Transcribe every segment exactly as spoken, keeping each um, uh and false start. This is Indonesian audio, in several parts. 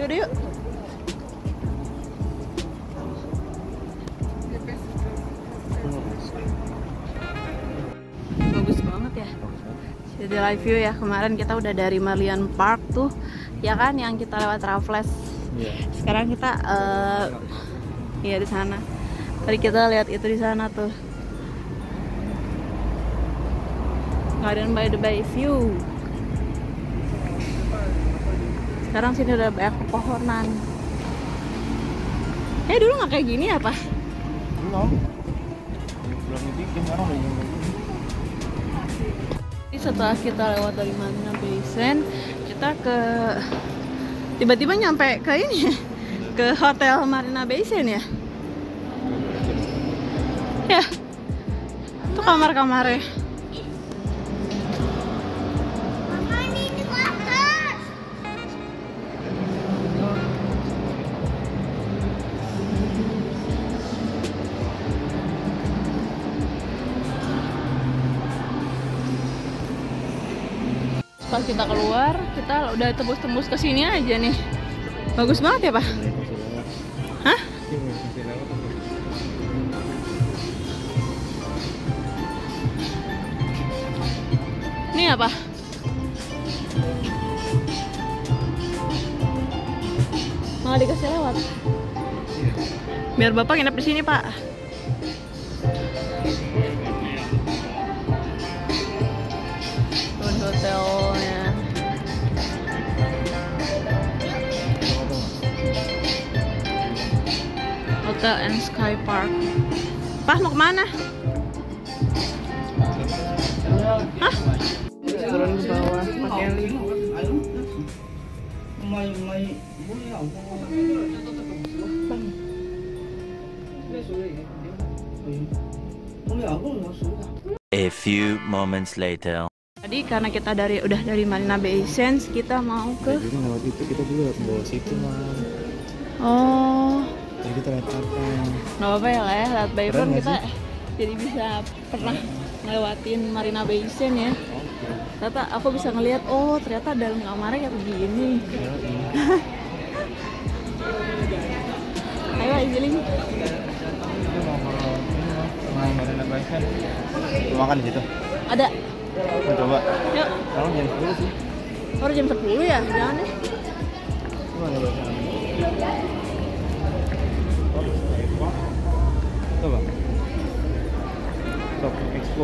Yaudah yuk. Bagus banget ya. Jadi live view ya. Kemarin kita udah dari Merlion Park tuh, ya kan, yang kita lewat Raffles. Yeah. Sekarang kita, uh, iya di sana. Tadi kita lihat itu di sana tuh. Garden by the Bay View. Sekarang sini udah banyak pepohonan. Eh dulu nggak kayak gini apa? Belum. Belum dibikin, sekarang udah yang begini. Setelah kita lewat dari Marina Bay Sands, kita ke tiba-tiba nyampe ke ini ya, ke hotel Marina Bay Sands ya. Ya, itu kamar-kamarnya. Pas kita keluar, kita udah tembus-tembus ke sini aja nih. Bagus banget ya, Pak? Hah? Ini apa? Malah dikasih lewat. Biar Bapak nginep di sini, Pak. Hotelnya. Hotel and Sky Park. Pak mau kemana? Hah? Turun ke bawah pakai lift. A few moments later. Tadi karena kita dari udah dari Marina Bay Sands, kita mau ke. Jadi lewat itu kita juga lewat bawah situ mah. Oh. Jadi kita lihat apa? Nggak apa-apa ya lah ya, lewat Bayfront Keren kita nggak jadi bisa pernah ngelewatin Marina Bay Sands ya. Ternyata aku bisa ngelihat, oh ternyata dalam kamarnya kayak begini. Ayo Iziling. Main Marina Bay Sands. Makan di situ. Ada. Mau coba? Yuk. Sekarang jam sepuluh sih. Baru jam sepuluh ya, jangan deh. Gimana bahasa? Coba. Top Expo.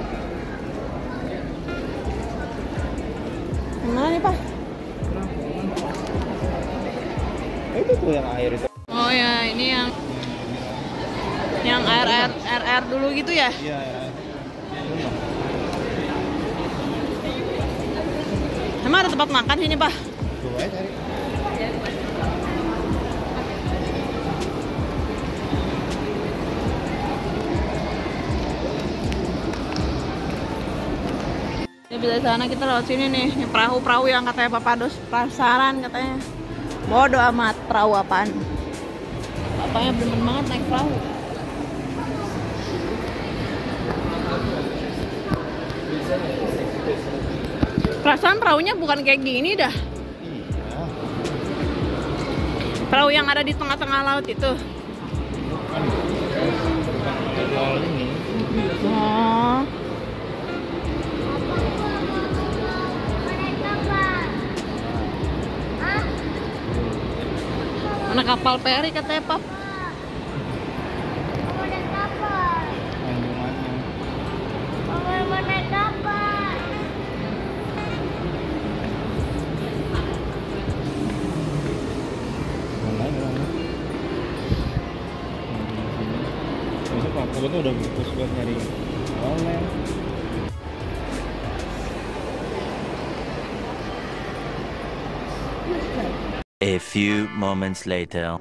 Gimana nih Pak? Eh, itu tuh yang air itu. Oh ya, ini yang yang air air air, air dulu gitu ya? Iya, ya. Emang ada tempat makan sini Pak? Tuh aja cari. Ya bisa sana kita lewat sini nih, perahu-perahu yang katanya Papados pasaran katanya. Bodoh amat, perahu apaan? Bapaknya bener banget naik perahu. Perasaan perahunya bukan kayak gini dah. Iya. Perahu yang ada di tengah-tengah laut itu. Kan jual ini. Oh. Mana kapal peri katanya Pap? Yang di mana? Aku tuh udah fokus buat nyari online. A few moments later.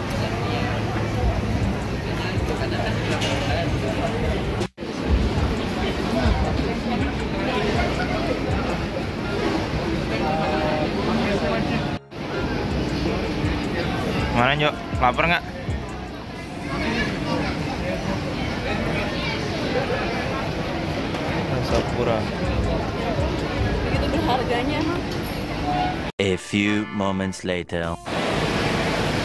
Mana Jo? Lapar nggak? Sapura. Begitu berharganya. A few moments later.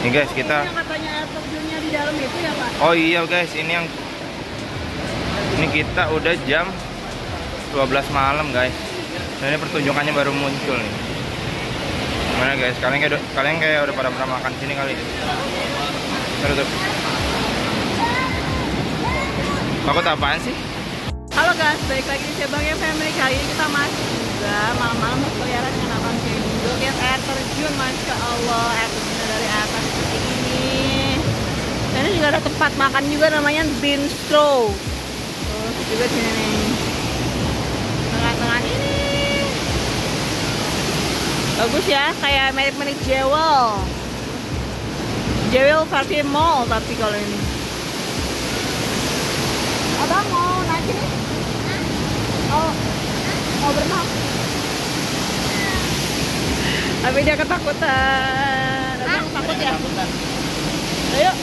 Nih guys, kita. Yang katanya air terjunnya di dalam itu ya Pak? Oh iya guys, ini yang ini kita udah jam dua belas malam guys. Nah, ini pertunjukannya baru muncul nih. Gimana guys? Kalian kayak udah, kalian kayak udah pada pernah makan sini kali. Terus tuh. Takut apaan sih? Halo guys, balik lagi di Sebangnya Family. Kali ini kita masih juga malam-malam berkeliaran dengan abang Kendo. Lihat air terjun, masya Allah, air terjun dari atas seperti ini. Dan ini juga ada tempat makan juga namanya Bistro. Terus juga di sini nih, tengah-tengah ini. Bagus ya, kayak mirip-mirip Jewel. Jewel versi mall tapi kalau ini. Abang mau naik ini? Oh, mau berenang? Tapi dia ketakutan. Abang takut ya? Ayo.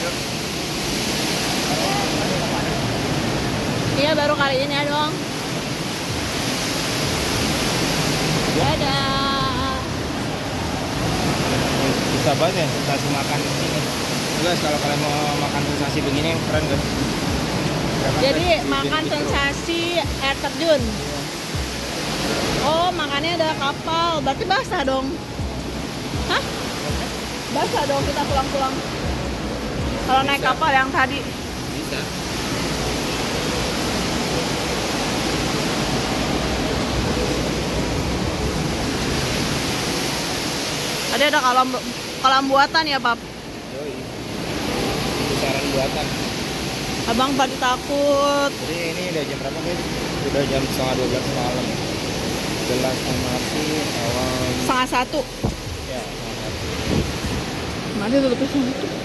Iya, baru kali ini ya dong. Dadah. Bisa banget ya sensasi makan di sini. Guys, kalau kalian mau makan sensasi begini keren guys. Jadi makan sensasi air terjun. Oh, makannya ada kapal. Berarti basah dong. Hah? Basah dong kita pulang-pulang. Kalau naik kapal yang tadi. Bisa. Tadi ada kolam kolam buatan ya, Pap? Yoi. Besaran buatan. Abang tadi takut. Jadi ini udah jam berapa guys? Udah jam setengah dua belas malam. Jelas masih awal. Setengah satu. Ya, setengah satu. Mana tuh lepas itu?